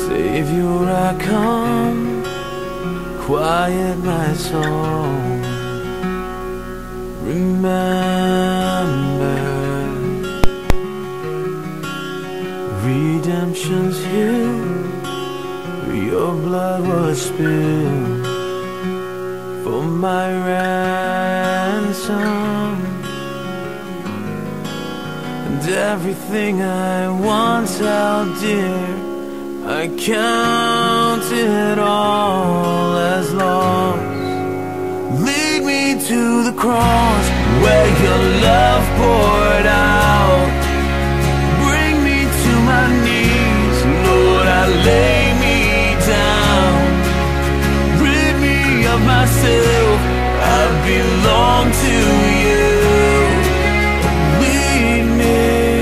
Savior, I come, quiet my soul. Remember, redemption's here. Your blood was spilled for my ransom, and everything I once held dear, I count it all as lost. Lead me to the cross where your love poured out. Bring me to my knees, Lord, I lay me down. Rid me of myself, I belong to you. Lead me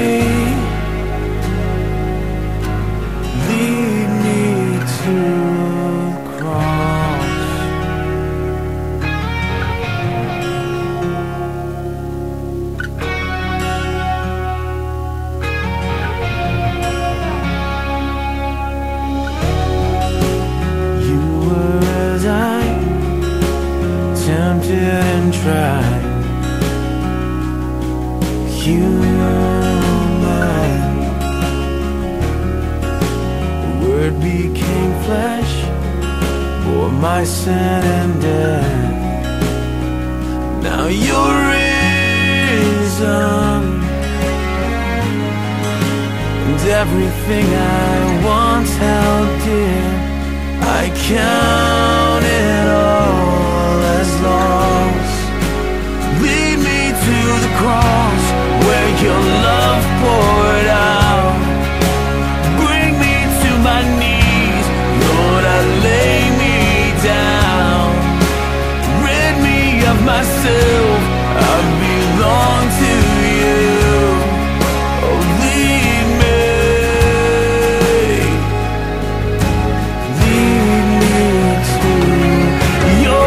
to the cross. You were as I tempted and tried, human. The Word became flesh for my sin and death. Now you're risen, and everything I once held dear, I count it all as lost. Lead me to the cross where your love poured out. Bring me to my knees, Lord, I lay me down. Rid me of myself, I belong to you. Oh, lead me to your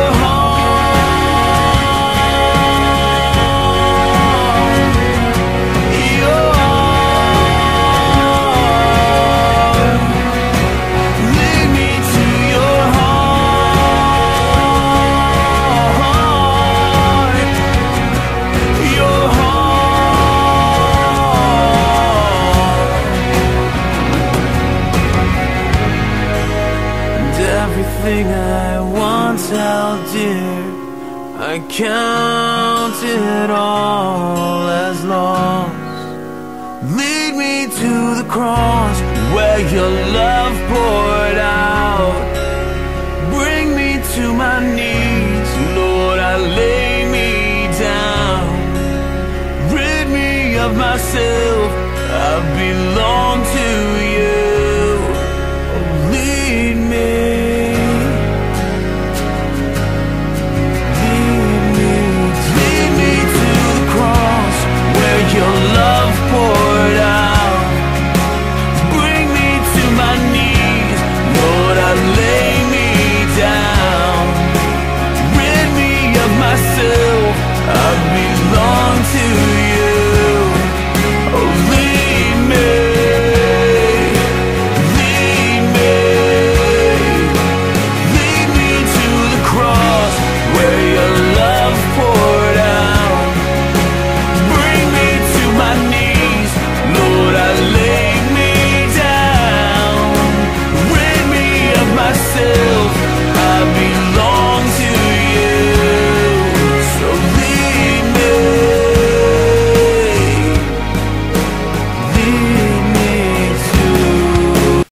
heart, your heart. Lead me to your heart, your heart. And everything I once held dear, I count it all as lost. Lead me to the cross where your love poured out. Bring me to my knees, Lord, I lay me down. Rid me of myself,